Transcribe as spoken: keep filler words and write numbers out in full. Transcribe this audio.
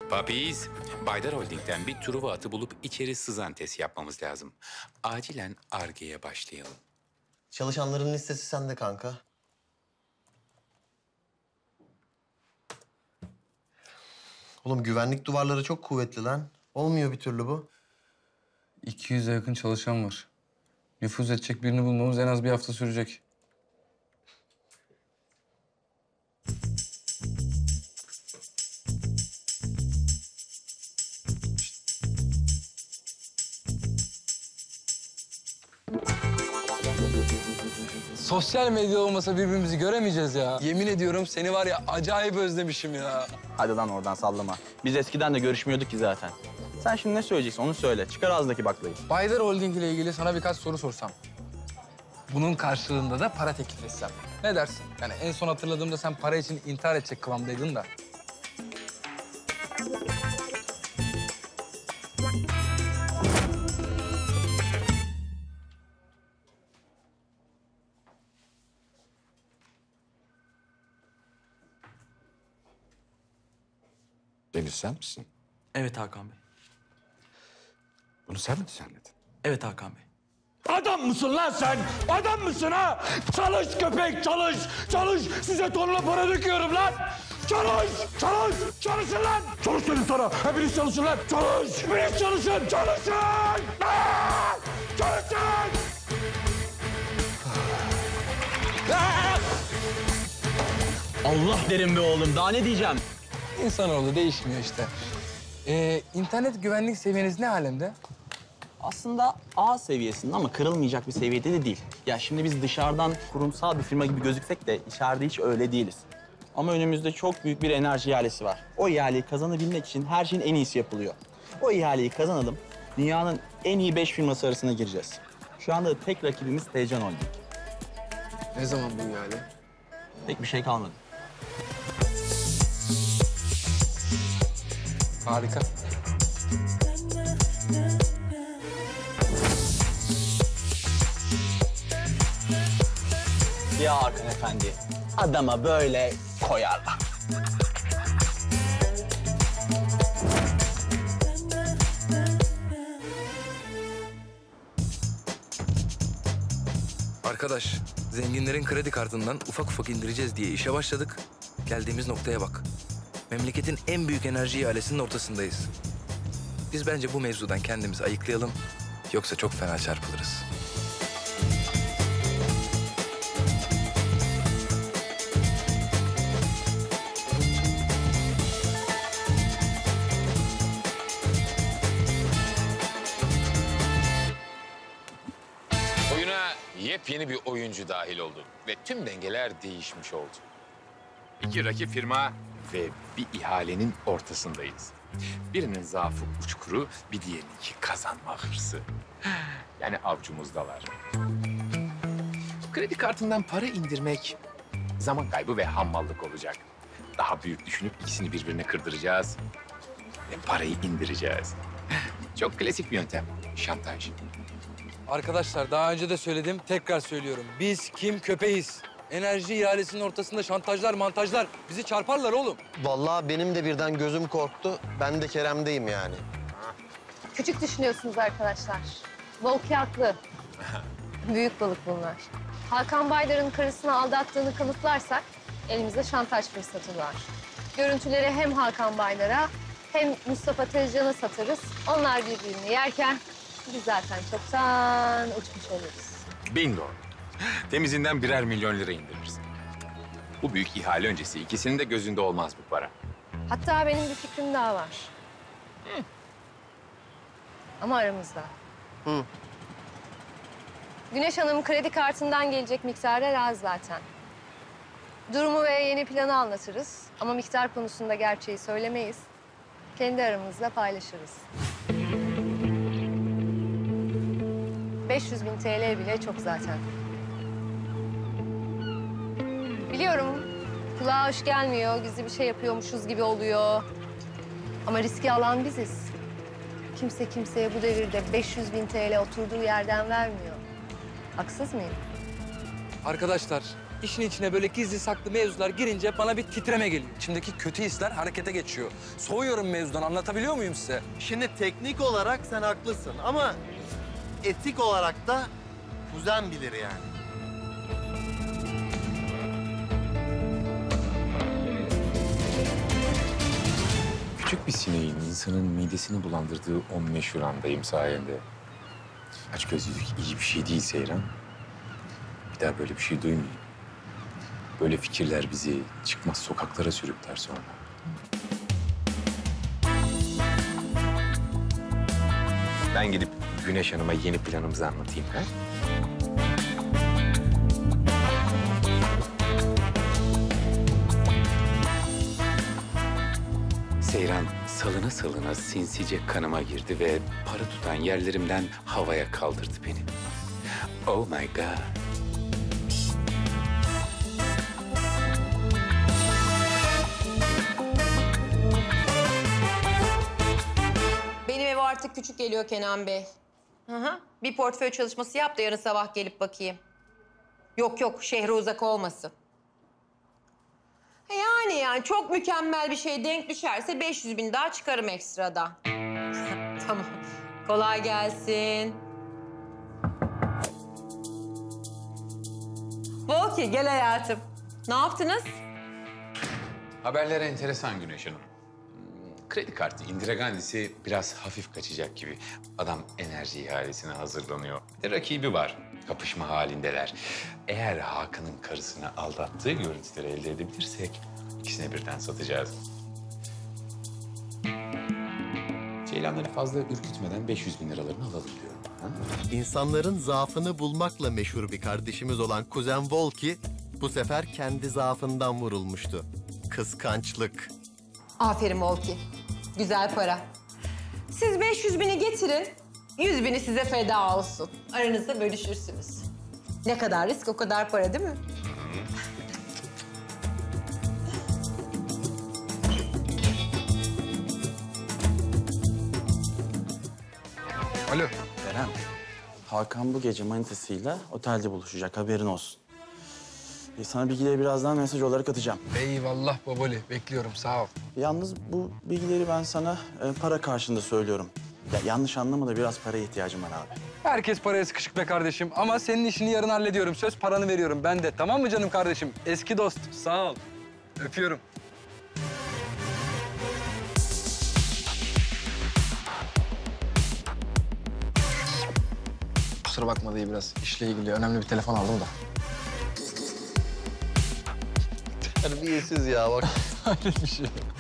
Papiz, Baydar Holding'den bir Truva atı bulup içeri sızan test yapmamız lazım. Acilen Ar-Ge'ye başlayalım. Çalışanların listesi sende kanka. Oğlum güvenlik duvarları çok kuvvetli lan. Olmuyor bir türlü bu. iki yüze yakın çalışan var. Nüfuz edecek birini bulmamız en az bir hafta sürecek. Sosyal medya olmasa birbirimizi göremeyeceğiz ya. Yemin ediyorum seni var ya acayip özlemişim ya. Hadi lan oradan sallama. Biz eskiden de görüşmüyorduk ki zaten. Sen şimdi ne söyleyeceksin onu söyle. Çıkar ağzındaki baklayı. Baydar Holding ile ilgili sana birkaç soru sorsam. Bunun karşılığında da para teklif etsem. Ne dersin? Yani en son hatırladığımda sen para için intihar edecek kıvamdaydın da. Deniz sen misin? Evet Hakan Bey. Bunu sen mi düzenledin? Evet Hakan Bey. Adam mısın lan sen? Adam mısın ha? Çalış köpek çalış. Çalış. Size tonla para döküyorum lan. Çalış. Çalış. Çalışın lan. Çalış dedim sana. Hepiniz çalışın lan. Çalış. Hepiniz çalışın. Çalışın. Aa! Çalışın. Aa! Allah derim be oğlum. Daha ne diyeceğim? İnsanoğlu değişmiyor işte. Ee, internet güvenlik seviyeniz ne alemde? Aslında A seviyesinde ama kırılmayacak bir seviyede de değil. Ya şimdi biz dışarıdan kurumsal bir firma gibi gözüksek de içeride hiç öyle değiliz. Ama önümüzde çok büyük bir enerji ihalesi var. O ihaleyi kazanabilmek için her şeyin en iyisi yapılıyor. O ihaleyi kazanalım, dünyanın en iyi beş firması arasına gireceğiz. Şu anda tek rakibimiz Teycan Holding. Ne zaman bu ihale? Pek bir şey kalmadı. Harika. Ya Hakan Efendi, adama böyle koyarlar. Arkadaş, zenginlerin kredi kartından ufak ufak indireceğiz diye işe başladık. Geldiğimiz noktaya bak. Memleketin en büyük enerji ihalesinin ortasındayız. Biz bence bu mevzudan kendimizi ayıklayalım. Yoksa çok fena çarpılırız. Oyuna yepyeni bir oyuncu dahil oldu ve tüm dengeler değişmiş oldu. İki rakip firma ve bir ihalenin ortasındayız. Birinin zaafı uçkuru, bir diğerininki kazanma hırsı. Yani avcumuzdalar. Kredi kartından para indirmek zaman kaybı ve hammallık olacak. Daha büyük düşünüp ikisini birbirine kırdıracağız ve parayı indireceğiz. Çok klasik bir yöntem, şantaj. Arkadaşlar daha önce de söyledim, tekrar söylüyorum. Biz kim köpeğiz? Enerji ihalesinin ortasında şantajlar, mantajlar. Bizi çarparlar oğlum. Vallahi benim de birden gözüm korktu. Ben de Kerem'deyim yani. Küçük düşünüyorsunuz arkadaşlar. Volki haklı. Büyük balık bunlar. Hakan Baydar'ın karısını aldattığını kanıtlarsak elimizde şantaj fırsatı var. Görüntüleri hem Hakan Baydar'a hem Mustafa Tezcan'a satarız. Onlar birbirini yerken biz zaten çoktan uçmuş oluruz. Bingo. Temizinden birer milyon lira indiririz. Bu büyük ihale öncesi ikisinin de gözünde olmaz bu para. Hatta benim bir fikrim daha var. Hı. Ama aramızda. Hı. Güneş Hanım kredi kartından gelecek miktara razı zaten. Durumu ve yeni planı anlatırız. Ama miktar konusunda gerçeği söylemeyiz. Kendi aramızda paylaşırız. beş yüz bin T L bile çok zaten. Biliyorum, kulağa hoş gelmiyor, gizli bir şey yapıyormuşuz gibi oluyor. Ama riski alan biziz. Kimse kimseye bu devirde beş yüz bin T L oturduğu yerden vermiyor. Haksız mıyım? Arkadaşlar, işin içine böyle gizli saklı mevzular girince bana bir titreme geliyor. İçimdeki kötü hisler harekete geçiyor. Soğuyorum mevzudan, anlatabiliyor muyum size? Şimdi teknik olarak sen haklısın ama etik olarak da kuzen bilir yani. Küçük bir sineğin insanın midesini bulandırdığı o meşhur andayım sayende. Açgözlülük iyi bir şey değil Seyran. Bir daha böyle bir şey duymayayım. Böyle fikirler bizi çıkmaz sokaklara sürükler sonra. Ben gidip Güneş Hanım'a yeni planımızı anlatayım. Ha? Seyran salına salına sinsice kanıma girdi ve para tutan yerlerimden havaya kaldırdı beni. Oh my God. Benim ev artık küçük geliyor Kenan Bey. Hı hı. Bir portföy çalışması yap da yarın sabah gelip bakayım. Yok yok, şehre uzak olmasın. Yani yani çok mükemmel bir şey denk düşerse beş yüz bin daha çıkarım ekstradan. Tamam. Kolay gelsin. Volki gel hayatım. Ne yaptınız? Haberlere enteresan Güneş Hanım. Hmm, Kredi kartı Indira Gandhi'si biraz hafif kaçacak gibi. Adam enerji ihalesine hazırlanıyor. Bir de rakibi var. Kapışma halindeler. Eğer Hakan'ın karısını aldattığı görüntüleri elde edebilirsek ikisine birden satacağız. Ceylanları fazla ürkütmeden beş yüz bin liralarını alalım diyorum. Ha? İnsanların zaafını bulmakla meşhur bir kardeşimiz olan kuzen Volki bu sefer kendi zaafından vurulmuştu. Kıskançlık. Aferin Volki. Güzel para. Siz beş yüz bini getirin, yüz bini size feda olsun. Aranızda bölüşürsünüz. Ne kadar risk o kadar para değil mi? Alo. Eren, Hakan bu gece manitasıyla otelde buluşacak, haberin olsun. E, sana bilgileri birazdan mesaj olarak atacağım. Eyvallah babali. Bekliyorum, sağ ol. Yalnız bu bilgileri ben sana e, para karşılığında söylüyorum. Ya yanlış anlama da biraz paraya ihtiyacım var abi. Herkes paraya sıkışık be kardeşim. Ama senin işini yarın hallediyorum. Söz paranı veriyorum ben de. Tamam mı canım kardeşim? Eski dost. Sağ ol. Öpüyorum. Kusura bakma dayı, biraz işle ilgili önemli bir telefon aldım da. Terbiyesiz ya bak. Öyle bir şey.